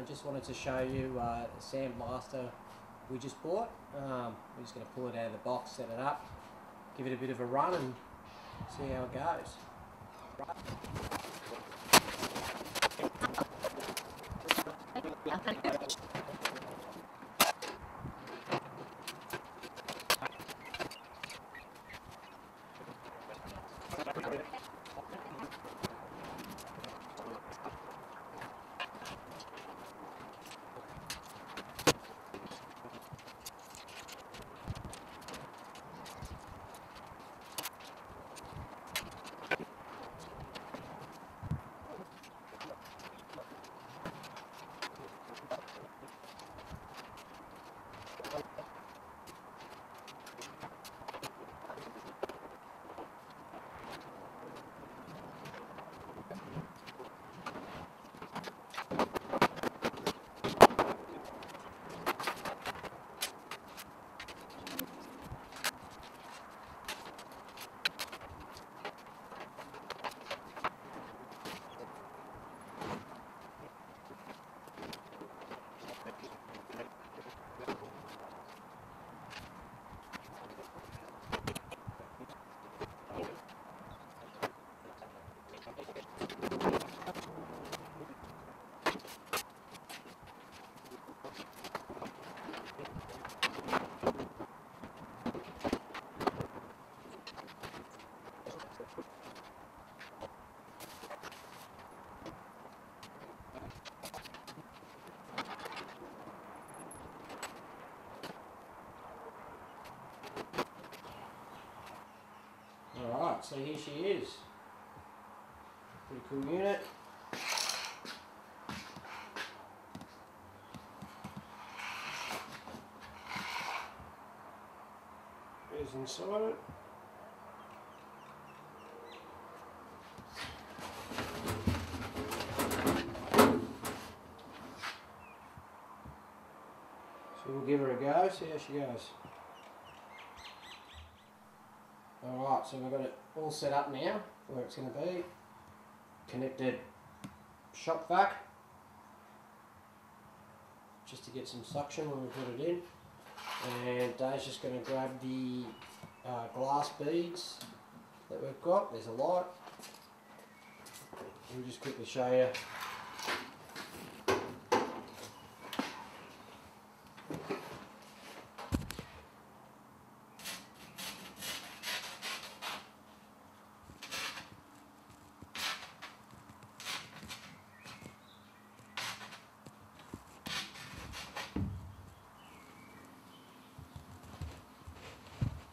I just wanted to show you the Sand Blaster we just bought. We're just going to pull it out of the box, set it up, give it a bit of a run and see how it goes. Alright, so here she is. Pretty cool unit. Here's inside it. So we'll give her a go, see how she goes. Alright, so we've got it all set up now, where it's going to be. Connected shop vac, just to get some suction when we put it in. And Dave's just going to grab the glass beads that we've got. There's a light. We'll just quickly show you.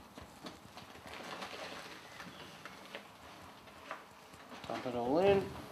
Dump it all in.